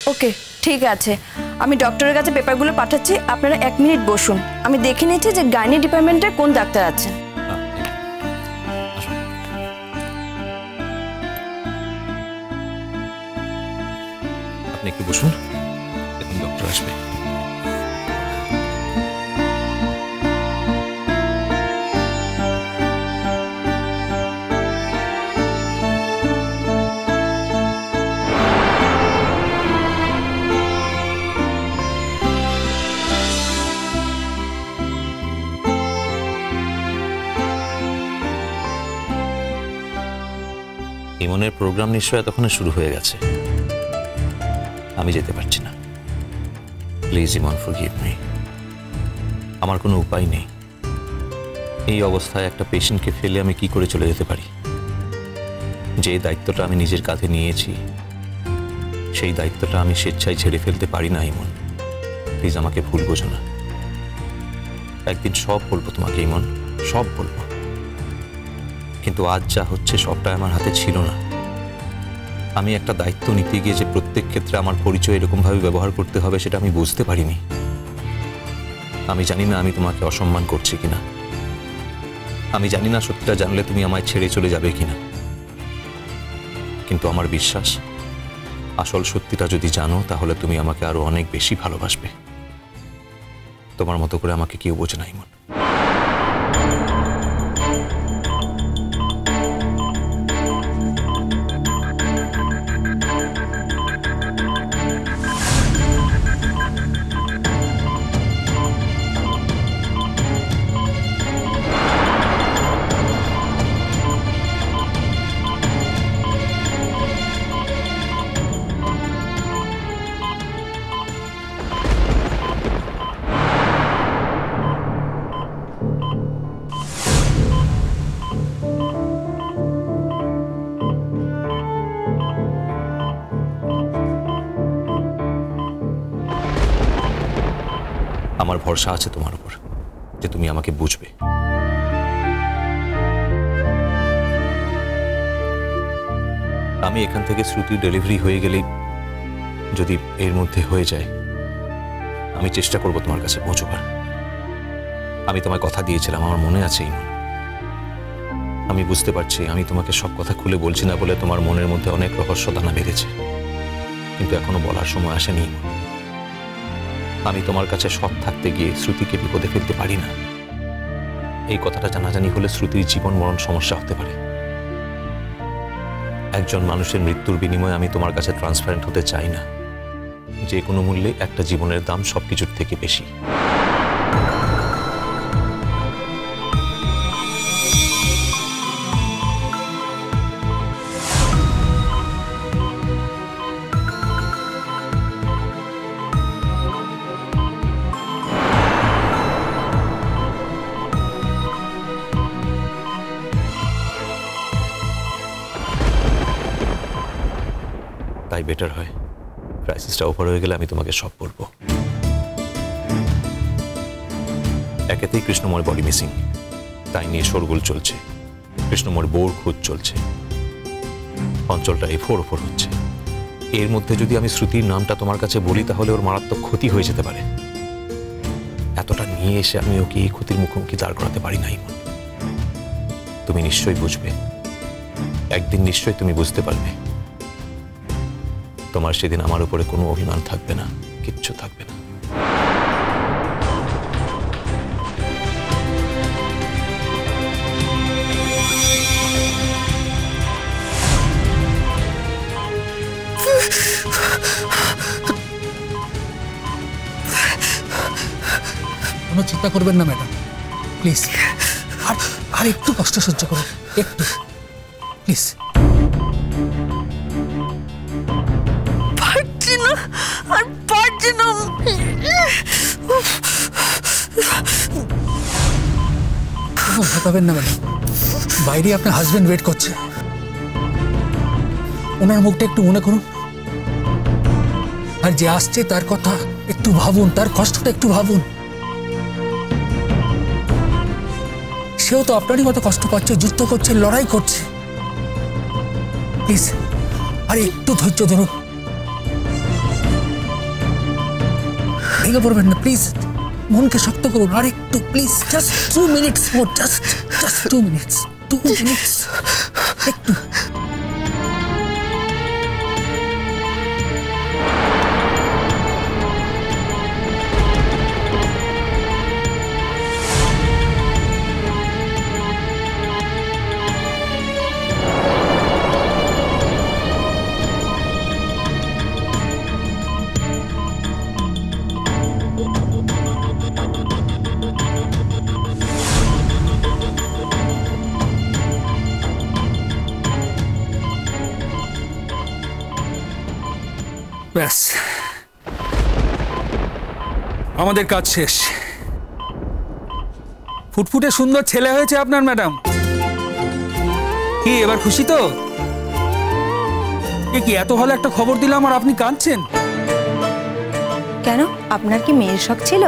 ওকে, ঠিক আছে, আমি ডক্টরের কাছে পেপারগুলো পাঠাচ্ছি। আপনারা 1 মিনিট বসুন, আমি দেখে নিচ্ছি যে গাইনি ডিপার্টমেন্টের কোন ডাক্তার আছেন। আপনি একটু বসুন, এখন ডক্টর আসবে। ইমনের প্রোগ্রাম নিশ্চয় এতক্ষণে শুরু হয়ে গেছে, আমি যেতে পারছি না। Please Emon, forgive me. আমার কোনো উপায় নেই। এই অবস্থায় একটা পেশেন্টকে ফেলে আমি কি করে চলে যেতে পারি? যে দায়িত্বটা আমি নিজের কাঁধে নিয়েছি, সেই দায়িত্বটা আমি স্বেচ্ছায় ছেড়ে ফেলতে পারি না ইমন। প্লিজ আমাকে ভুল বোঝো না। একদিন সব বলবো তোমাকে ইমন, সব বলবো। কিন্তু আজ যা হচ্ছে সবটাই আমার হাতে ছিল না। আমি একটা দায়িত্ব নিতে গিয়ে যে প্রত্যেক ক্ষেত্রে আমার পরিচয় এরকমভাবে ব্যবহার করতে হবে সেটা আমি বুঝতে পারিনি। আমি জানি না আমি তোমাকে অসম্মান করছি কিনা, আমি জানি না সত্যিটা জানলে তুমি আমায় ছেড়ে চলে যাবে কিনা, কিন্তু আমার বিশ্বাস আসল সত্যিটা যদি জানো তাহলে তুমি আমাকে আরো অনেক বেশি ভালোবাসবে। তোমার মতো করে আমাকে কেউ বোঝে না ইমন। আমার ভরসা আছে তোমার উপর যে তুমি আমাকে বুঝবে। আমি এখান থেকে শ্রুতির ডেলিভারি হয়ে গেলেই যদি এর মধ্যে হয়ে যায়, আমি চেষ্টা করব তোমার কাছে পৌঁছবার। আমি তোমায় কথা দিয়েছিলাম, আমার মনে আছে ইমন। আমি বুঝতে পারছি আমি তোমাকে সব কথা খুলে বলছি না বলে তোমার মনের মধ্যে অনেক রহস্য দানা বেঁধেছে, কিন্তু এখনো বলার সময় আসেনি ইমন। আমি তোমার কাছে সৎ থাকতে গিয়ে শ্রুতিকে বিপদে ফেলতে পারি না। এই কথাটা জানাজানি হলে শ্রুতির জীবন মরণ সমস্যা হতে পারে। একজন মানুষের মৃত্যুর বিনিময়ে আমি তোমার কাছে ট্রান্সপারেন্ট হতে চাই না। যে কোনো মূল্যে একটা জীবনের দাম সবকিছুর থেকে বেশি। তাই বেটার হয় ক্রাইসিসটা ওভার হয়ে গেলে আমি তোমাকে সব বলবো। একেতেই কৃষ্ণময় বডি মিসিং, তাই নিয়ে শোরগোল চলছে। কৃষ্ণময়ের বউর খোঁজ চলছে, অঞ্চলটা এফোর ওফোর হচ্ছে। এর মধ্যে যদি আমি শ্রুতির নামটা তোমার কাছে বলি তাহলে ওর মারাত্মক ক্ষতি হয়ে যেতে পারে। এতটা নিয়ে এসে আমি ওকে এই ক্ষতির মুখোমুখি দাঁড় করাতে পারি না ইমন। তুমি নিশ্চয়ই বুঝবে, একদিন নিশ্চয়ই তুমি বুঝতে পারবে। তোমার সেদিন আমার উপরে কোনো অভিমান থাকবে না, কিচ্ছু থাকবে না। কোনো চিন্তা করবেন না ম্যাডাম, প্লিজ। আর একটু কষ্ট সহ্য করুন, একটু প্লিজ। ভাবেন না ম্যাডাম, বাইরে আপনার হাজবেন্ড ওয়েট করছে। ওনার মুখটা একটু মনে করুন, আর যে আসছে তার কথা একটু ভাবুন, তার কষ্টটা একটু ভাবুন। সেও তো আপনারই মতো কষ্ট পাচ্ছে, যুদ্ধ করছে, লড়াই করছে। প্লিজ আর একটু ধৈর্য ধরুন। ভেঙে পড়বেন না প্লিজ, মনকে শক্ত করুন আর একটু please, just 2 minutes more, just 2 minutes, 2 minutes একটু। ব্যাস, আমাদের কাজ শেষ। ফুটফুটে সুন্দর ছেলে হয়েছে আপনার ম্যাডাম। কি এবার খুশি তো? কি এত ভালো একটা খবর দিলাম আর আপনি কাঁদছেন কেন? আপনার কি মেয়ের শখ ছিল?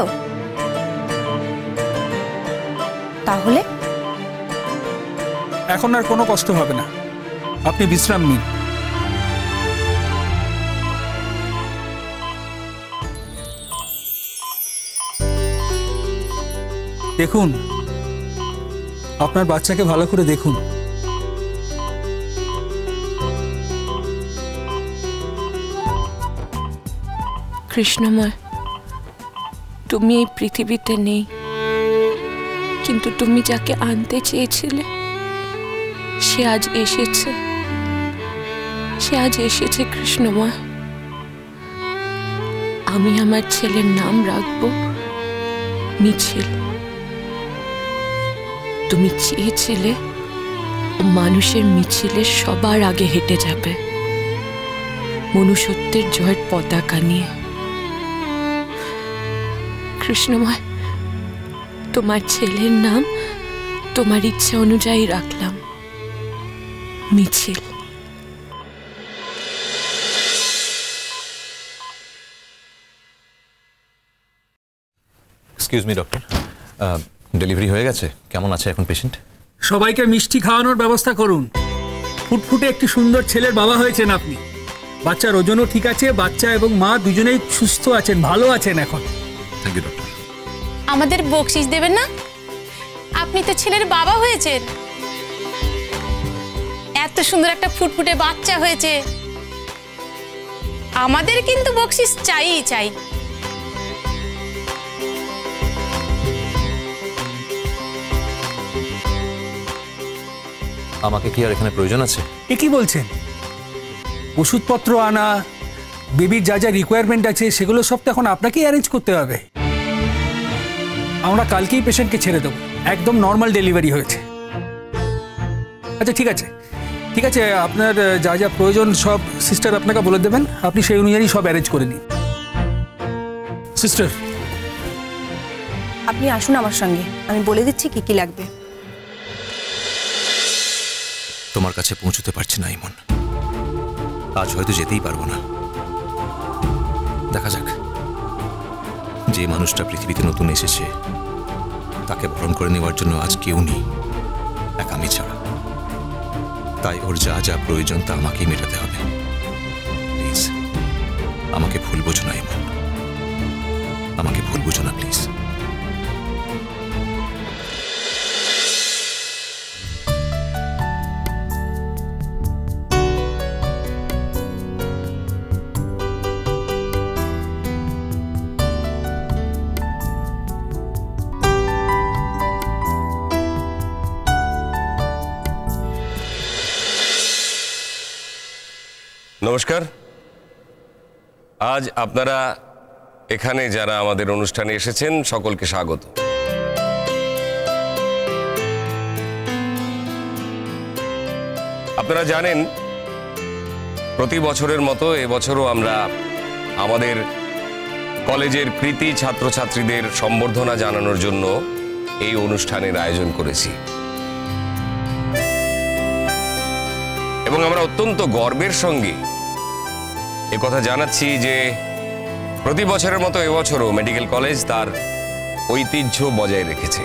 তাহলে এখন আর কোনো কষ্ট হবে না, আপনি বিশ্রাম নিন। দেখুন, আপনার বাচ্চাকে ভালো করে দেখুন। কৃষ্ণময়, তুমি এই পৃথিবীতে নেই, কিন্তু তুমি যাকে আনতে চেয়েছিলে সে আজ এসেছে, সে আজ এসেছে কৃষ্ণময়। আমি আমার ছেলের নাম রাখবো মিছিল। তুমি চেয়েছিলে মানুষের মিছিলে সবার আগে হেঁটে যাবে, মনুষ্যত্বের জয়ের পতাকা নিয়ে। কৃষ্ণময়, তোমার ছেলের নাম তোমার ইচ্ছা অনুযায়ী রাখলাম, মিছিল। এক্সকিউজ মি ডক্টর, ডেলিভারি হয়ে গেছে? কেমন আছে এখন পেশেন্ট? সবাইকে মিষ্টি খাওয়ানোর ব্যবস্থা করুন। ফুটফুটে একটি সুন্দর ছেলের বাবা হয়েছেন আপনি। বাচ্চার ওজনও ঠিক আছে, বাচ্চা এবং মা দুজনেই সুস্থ আছেন, ভালো আছেন এখন। Thank you doctor. আমাদের বকশিশ দেবেন না? আপনি তো ছেলের বাবা হয়েছেন, এত সুন্দর একটা ফুটফুটে বাচ্চা হয়েছে, আমাদের কিন্তু বকশিশ চাইই চাই। আমাকে কি আর এখানে প্রয়োজন আছে? এ কি বলছেন? ওষুধপত্র আনা, বেবির যা যা রিকোয়ারমেন্ট আছে সেগুলো সব তো এখন আপনাকেই অ্যারেঞ্জ করতে হবে। আমরা কালকেই পেশেন্টকে ছেড়ে দেবো, একদম নর্মাল ডেলিভারি হয়েছে। আচ্ছা ঠিক আছে, ঠিক আছে, আপনার যা যা প্রয়োজন সব সিস্টার আপনাকে বলে দেবেন, আপনি সেই অনুযায়ী সব অ্যারেঞ্জ করে নিন। সিস্টার, আপনি আসুন আমার সঙ্গে, আমি বলে দিচ্ছি কি কি লাগবে। তোমার কাছে পৌঁছতে পারছি না ইমন, আজ হয়তো যেতেই পারবো না। দেখা যাক, যে মানুষটা পৃথিবীতে নতুন এসেছে তাকে বরণ করে নেওয়ার জন্য আজ কেউ নেই, এক আমি ছাড়া। তাই ওর যা যা প্রয়োজন তা আমাকেই মেটাতে হবে। প্লিজ আমাকে ভুল বোঝো না ইমন, আমাকে ভুল বোঝো না প্লিজ। নমস্কার। আজ আপনারা এখানে যারা আমাদের অনুষ্ঠানে এসেছেন সকলকে স্বাগত। আপনারা জানেন প্রতি বছরের মতো এবছরও আমরা আমাদের কলেজের কৃতী ছাত্রছাত্রীদের সম্বর্ধনা জানানোর জন্য এই অনুষ্ঠানের আয়োজন করেছি এবং আমরা অত্যন্ত গর্বের সঙ্গে একথা জানাচ্ছি যে প্রতি বছরের মতো এবছরও মেডিকেল কলেজ তার ঐতিহ্য বজায় রেখেছে।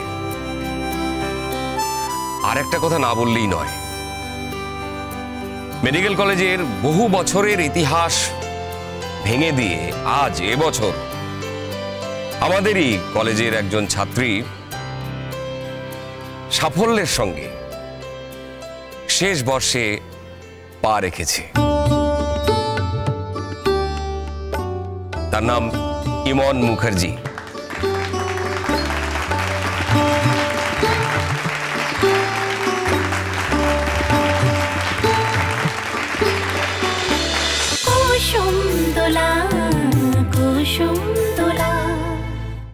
আর একটা কথা না বললেই নয়, মেডিকেল কলেজের বহু বছরের ইতিহাস ভেঙে দিয়ে আজ এবছর আমাদেরই কলেজের একজন ছাত্রী সাফল্যের সঙ্গে শেষ বর্ষে পা রেখেছে। তার নাম ইমন মুখার্জি।